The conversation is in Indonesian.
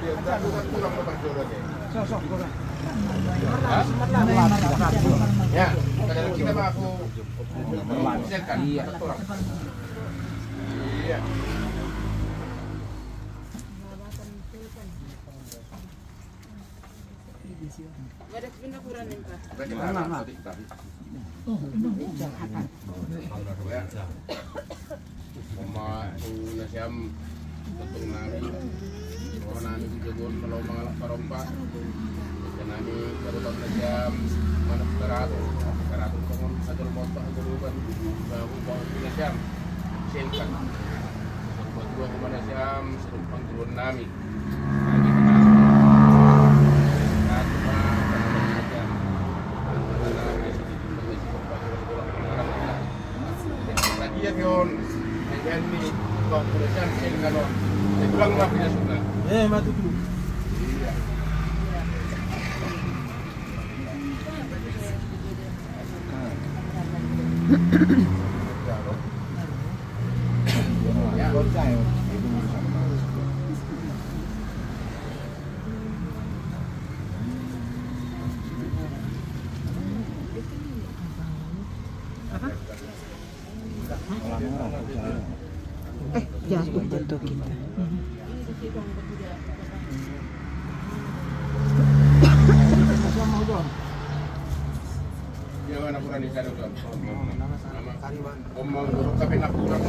Ya, kadang kita mah aku perlakukan. Iya. Iya. Ada pinakuran nih Pak. Mama nasiam betung nami, orang nami dijebon kalau mengalak parompa, dan nami baru tahun nasiam mana keraton kongon adol motor adoluban, baru bawa nasiam, sengkan, buat dua koma nasiam serumpang turun nami. Iya Pion, ini kau perusahaan sih kalau pulang lah punya sunnah. Matu dulu. Iya. Ya, bocah itu Jatuh foto kita. Jangan aku rani cari Om mau tapi nak kurang